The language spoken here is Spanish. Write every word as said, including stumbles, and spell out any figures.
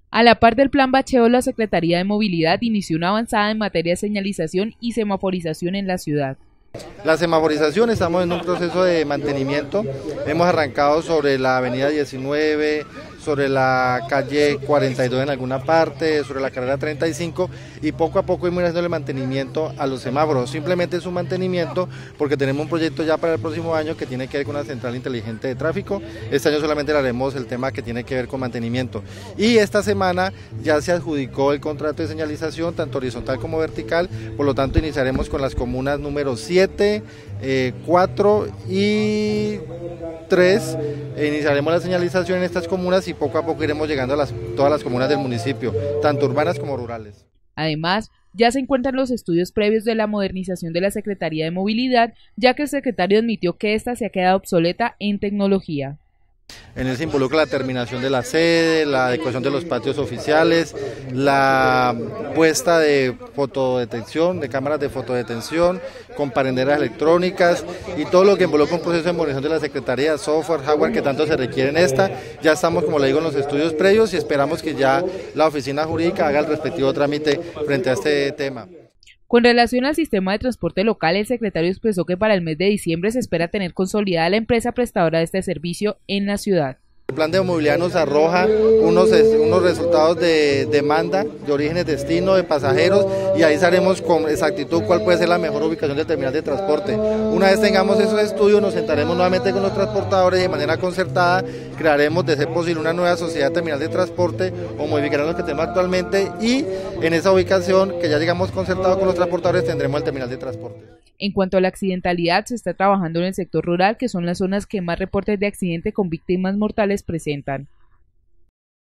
A la par del Plan Bacheo, la Secretaría de Movilidad inició una avanzada en materia de señalización y semaforización en la ciudad. La semaforización, estamos en un proceso de mantenimiento, hemos arrancado sobre la avenida diecinueve, sobre la calle cuarenta y dos en alguna parte, sobre la carrera treinta y cinco y poco a poco hemos ido haciendo el mantenimiento a los semáforos. Simplemente es un mantenimiento porque tenemos un proyecto ya para el próximo año que tiene que ver con una central inteligente de tráfico. Este año solamente le haremos el tema que tiene que ver con mantenimiento. Y esta semana ya se adjudicó el contrato de señalización, tanto horizontal como vertical, por lo tanto iniciaremos con las comunas número siete, eh, cuatro y tres, e iniciaremos la señalización en estas comunas y poco a poco iremos llegando a las, todas las comunas del municipio, tanto urbanas como rurales. Además, ya se encuentran los estudios previos de la modernización de la Secretaría de Movilidad, ya que el secretario admitió que esta se ha quedado obsoleta en tecnología. En él se involucra la terminación de la sede, la adecuación de los patios oficiales, la puesta de fotodetección, de cámaras de fotodetención, con parenderas electrónicas y todo lo que involucra un proceso de modernización de la Secretaría, software, hardware que tanto se requiere en esta. Ya estamos, como le digo, en los estudios previos y esperamos que ya la oficina jurídica haga el respectivo trámite frente a este tema. Con relación al sistema de transporte local, el secretario expresó que para el mes de diciembre se espera tener consolidada la empresa prestadora de este servicio en la ciudad. El plan de movilidad nos arroja unos, unos resultados de demanda, de orígenes, destino, de pasajeros y ahí sabremos con exactitud cuál puede ser la mejor ubicación del terminal de transporte. Una vez tengamos esos estudios nos sentaremos nuevamente con los transportadores y de manera concertada crearemos de ser posible una nueva sociedad de terminal de transporte o modificaremos los que tenemos actualmente y en esa ubicación que ya llegamos concertado con los transportadores tendremos el terminal de transporte. En cuanto a la accidentalidad, se está trabajando en el sector rural, que son las zonas que más reportes de accidente con víctimas mortales presentan.